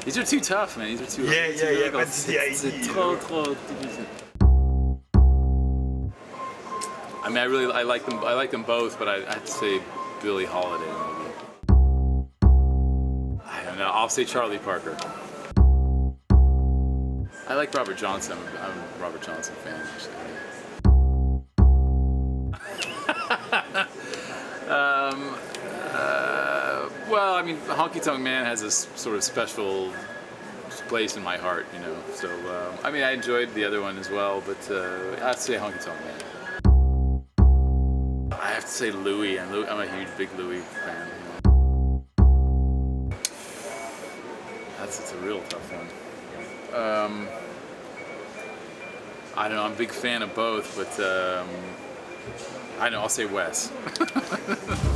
These are too tough, man. These are too. Yeah, pas de CID. trop difficile. I mean, I like them. I like them both, but I have to say Billie Holiday maybe. I don't know. I'll say Charlie Parker. I like Robert Johnson. I'm a Robert Johnson fan, actually. Well, I mean, Honky Tonk Man has a sort of special place in my heart, you know. So, I mean, I enjoyed the other one as well, but I have to say Honky Tonk Man. I have to say Louis. I'm a huge, big Louis fan. It's a real tough one. I don't know. I'm a big fan of both, but I don't know. I'll say Wes.